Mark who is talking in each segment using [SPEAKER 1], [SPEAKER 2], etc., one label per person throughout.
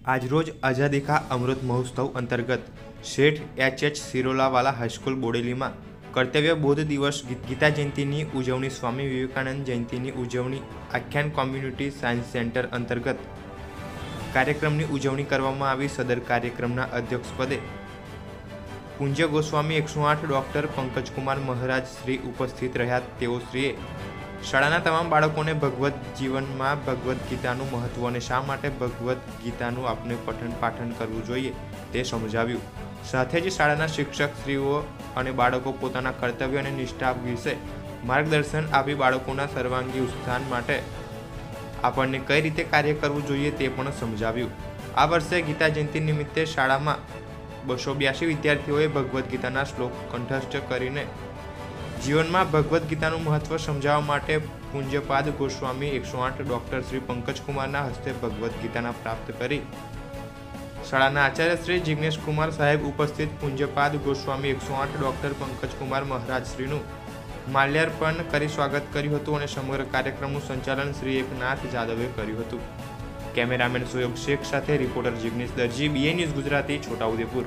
[SPEAKER 1] આજરોજ આઝાદી કા અમૃત મહોત્સવ અંતર્ગત શેઠ એચ સિરોલાવાલા હાઈસ્કૂલ બોડેલીમાં કર્તવ્ય બોધ દિવસ ગીતા જયંતિની ઉજવણી સ્વામી વિવેકાનંદ જયંતિની ઉજવણી આખ્યાન કોમ્યુનિટી સાયન્સ સેન્ટર અંતર્ગત કાર્યક્રમની ઉજવણી કરવામાં આવી। સદર કાર્યક્રમના અધ્યક્ષપદે પૂજ્ય ગોસ્વામી 108 ડોક્ટર પંકજકુમાર મહારાજ શ્રી ઉપસ્થિત રહ્યા। તેઓ શ્રીએ શાળાના તમામ બાળકોને ભગવદ્ જીવનમાં ભગવદ્ ગીતાનું મહત્વ અને શા માટે ભગવદ્ ગીતાનું આપણે પઠન પાઠન કરવું જોઈએ તે સમજાવ્યું। સાથે જ શાળાના શિક્ષકશ્રીઓ અને બાળકો પોતાના કર્તવ્ય અને નિષ્ઠા વિશે માર્ગદર્શન આપી બાળકોના સર્વાંગી ઉત્થાન માટે આપણને કઈ રીતે કાર્ય કરવું જોઈએ તે પણ સમજાવ્યું। આ વર્ષે ગીતા જયંતિ નિમિત્તે શાળામાં 282 વિદ્યાર્થીઓએ ભગવદ્ ગીતાના શ્લોક કંઠસ્થ કરીને જીવનમાં ભગવદ્ ગીતાનું મહત્વ સમજાવવા માટે પૂજ્યપાદ ગોસ્વામી 108 ડોક્ટર શ્રી પંકજકુમારના હસ્તે ભગવદ્ ગીતાના પ્રાપ્ત કરી। શાળાના આચાર્ય શ્રી જિગ્નેશ કુમાર સાહેબ ઉપસ્થિત પૂજ્યપાદ ગોસ્વામી 108 ડોક્ટર પંકજકુમાર મહારાજ શ્રીનું માલ્યાર્પણ કરી સ્વાગત કર્યું હતું અને સમગ્ર કાર્યક્રમનું સંચાલન શ્રી એકનાથ જાદવે કર્યું હતું। કેમેરામેન સોયબ શેખ સાથે reporter Jignesh Darji, BA news Gujarati, Chhotaudepur.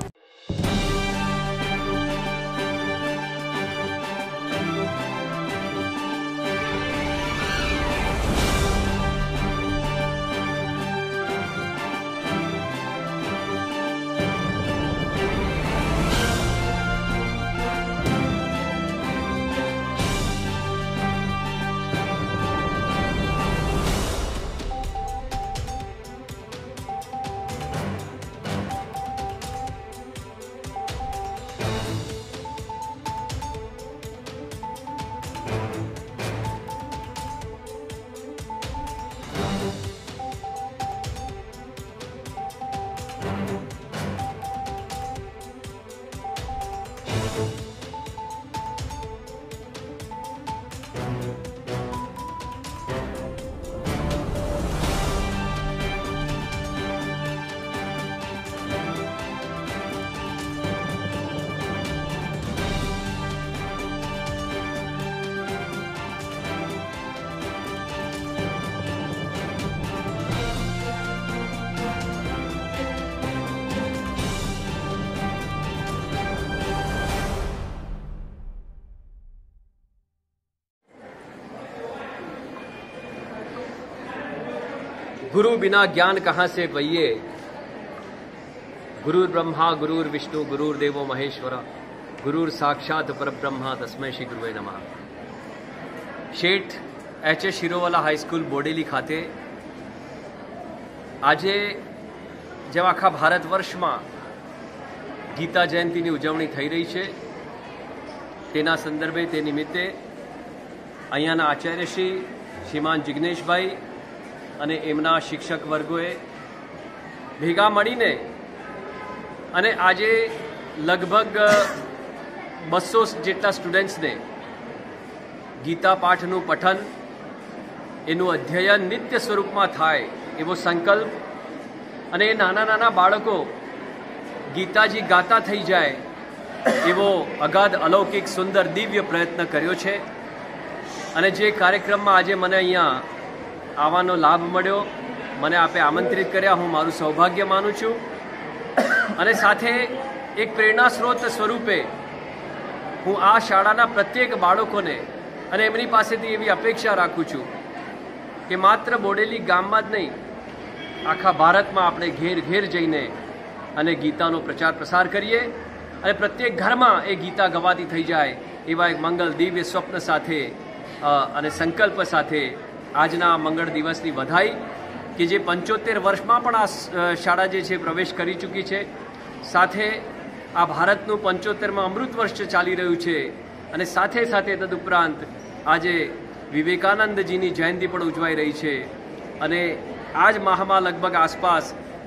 [SPEAKER 2] गुरु बिना ज्ञान कहाँ से पइये, गुरुर ब्रह्मा गुरुर विष्णु गुरुर देवो महेश्वर, गुरुर साक्षात परब्रह्मा तस्मै श्री गुरुवे नमः। શેઠ એચ શિરોવાલા હાઈસ્કૂલ બોડેલી ખાતે આજે જેમ આખા ભારત વર્ષમાં ગીતા જયંતિની ઉજવણી થઈ રહી છે તેના સંદર્ભે તે નિમિત્તે અહીંયાના આચાર્ય શ્રીમાન જિગ્નેશભાઈ અને એમના શિક્ષક વર્ગોએ ભેગા મળીને અને આજે લગભગ 200 જેટલા સ્ટુડન્ટ્સને ગીતા પાઠનું પઠન, એનું અધ્યયન નિત્ય સ્વરૂપમાં થાય એવો સંકલ્પ અને એ નાના નાના બાળકો ગીતાજી ગાતા થઈ જાય એવો અગાધ અલૌકિક સુંદર દિવ્ય પ્રયત્ન કર્યો છે। અને જે કાર્યક્રમમાં આજે મને અહીંયા આવવાનો લાભ મળ્યો, મને આપે આમંત્રિત કર્યા, હું મારું સૌભાગ્ય માનું છું। અને સાથે એક પ્રેરણા સ્ત્રોત સ્વરૂપે હું આ શાળાના પ્રત્યેક બાળકોને અને એમની પાસેથી એવી અપેક્ષા રાખું છું કે માત્ર બોડેલી ગામમાં જ નહીં, આખા ભારતમાં આપણે ઘેર ઘેર જઈને અને ગીતાનો પ્રચાર પ્રસાર કરીએ અને પ્રત્યેક ઘરમાં એ ગીતા ગવાતી થઈ જાય એવા એક મંગલ દિવ્ય સ્વપ્ન સાથે અને સંકલ્પ સાથે આજના મંગળ દિવસની વધાઈ કે જે 75 વર્ષમાં પણ આ શાળા જે છે પ્રવેશ કરી ચૂકી છે। સાથે આ ભારતનું 75માં અમૃત વર્ષ ચાલી રહ્યું છે અને સાથે સાથે તદુપરાંત આજે વિવેકાનંદજીની જયંતિ પણ ઉજવાઈ રહી છે। અને આ જ માહમાં લગભગ આસપાસ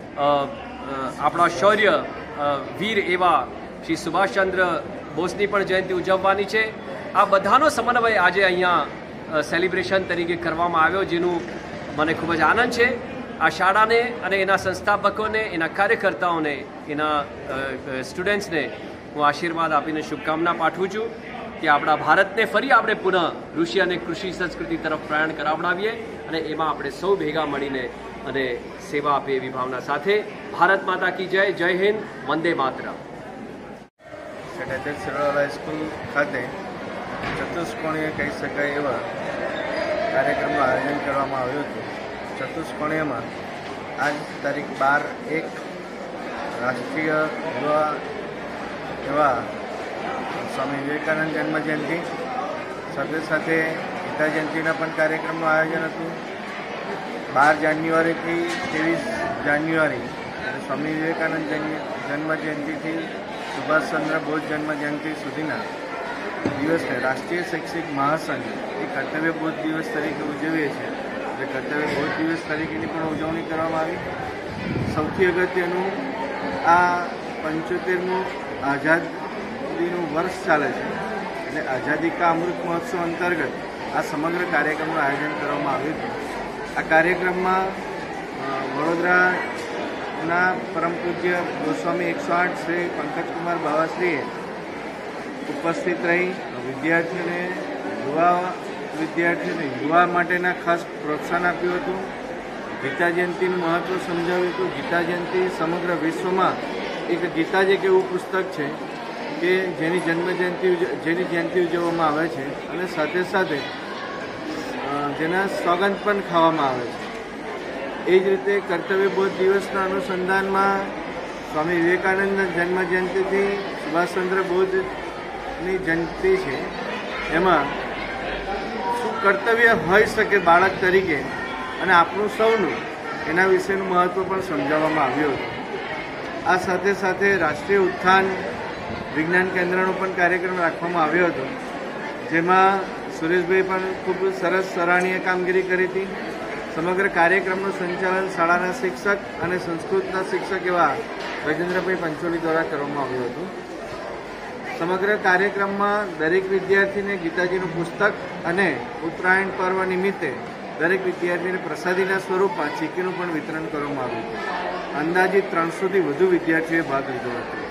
[SPEAKER 2] આપણા શૌર્ય વીર એવા શ્રી સુભાષચંદ્ર બોઝની પણ જયંતિ ઉજવવાની છે। આ બધાનો સમન્વય આજે અહીંયા સેલિબ્રેશન તરીકે કરવામાં આવ્યો, જેનું મને ખૂબ જ આનંદ છે। આ શાળાને અને એના સંસ્થાપકોને, એના કાર્યકર્તાઓને, એના સ્ટુડન્ટ્સને હું આશીર્વાદ આપીને શુભકામના પાઠવું છું કે આપણા ભારતને ફરી આપણે પુનઃ ઋષિ અને કૃષિ સંસ્કૃતિ તરફ પ્રયાણ કરાવડાવીએ અને એમાં આપણે સૌ ભેગા મળીને અને સેવા આપે એવી ભાવના સાથે ભારત માતા કી જય, જય હિન્દ, વંદે માતરમ.
[SPEAKER 3] શેઠ એચ.એચ. સિરોલાવાલા હાઈસ્કૂલ ખાતે ચતુષ્કોણીય કહી શકાય એવા કાર્યક્રમનું આયોજન કરવામાં આવ્યું હતું. ચતુષ્કોણીયમાં આજ તારીખ 12/1 રાષ્ટ્રીય યુવા એવા સ્વામી વિવેકાનંદ જન્મજયંતિ સાથે સાથે ગીતા જયંતિના પણ કાર્યક્રમનું આયોજન હતું. 12 જાન્યુઆરીથી 23 જાન્યુઆરી એટલે સ્વામી વિવેકાનંદ જન્મજયંતિથી સુભાષચંદ્ર બોઝ જન્મજયંતિ સુધીના દિવસને રાષ્ટ્રીય શૈક્ષિક મહાસંઘ એ કર્તવ્ય બોધ દિવસ તરીકે ઉજવીએ છીએ. એટલે કર્તવ્ય બોધ દિવસ તરીકેની પણ ઉજવણી કરવામાં આવી. સૌથી અગત્યનું આ 75મું આઝાદીનું વર્ષ ચાલે છે એટલે આઝાદી કા અમૃત મહોત્સવ અંતર્ગત આ સમગ્ર કાર્યક્રમનું આયોજન કરવામાં આવ્યું હતું. આ કાર્યક્રમમાં વડોદરાના પરમ પૂજ્ય ગોસ્વામી 108 શ્રી પંકજકુમાર બાવાશ્રીએ ઉપસ્થિત રહી વિદ્યાર્થીઓને યુવા માટેના ખાસ પ્રોત્સાહન આપ્યું હતું. ગીતા જયંતિનું મહત્ત્વ સમજાવ્યું હતું. ગીતા જયંતિ સમગ્ર વિશ્વમાં એક ગીતા જ એક એવું પુસ્તક છે કે જેની જયંતિ ઉજવવામાં આવે છે અને સાથે સાથે જેના સોગંદ પણ ખાવામાં આવે છે. એ જ રીતે કર્તવ્યબોધ દિવસના અનુસંધાનમાં સ્વામી વિવેકાનંદના જન્મજયંતિથી સુભાષચંદ્ર બોઝની જયંતિ છે. એમાં શું કર્તવ્ય હોઈ શકે બાળક તરીકે અને આપણું સૌનું એના વિશેનું મહત્ત્વ પણ સમજાવવામાં આવ્યું હતું. આ સાથે સાથે રાષ્ટ્રીય ઉત્થાન વિજ્ઞાન કેન્દ્રનો પણ કાર્યક્રમ રાખવામાં આવ્યો હતો, જેમાં સુરેશભાઈ પણ ખૂબ સરસ સરાહનીય કામગીરી કરી હતી. સમગ્ર કાર્યક્રમનું સંચાલન શાળાના શિક્ષક અને સંસ્કૃતના શિક્ષક એવા ગજેન્દ્રભાઈ પંચોલી દ્વારા કરવામાં આવ્યું હતું. સમગ્ર કાર્યક્રમમાં દરેક વિદ્યાર્થીને ગીતાજીનું પુસ્તક અને ઉત્તરાયણ પર્વ નિમિત્તે દરેક વિદ્યાર્થીને પ્રસાદીના સ્વરૂપમાં ચીકીનું પણ વિતરણ કરવામાં આવ્યું હતું. અંદાજિત 300થી વધુ વિદ્યાર્થીઓએ ભાગ લીધો હતો.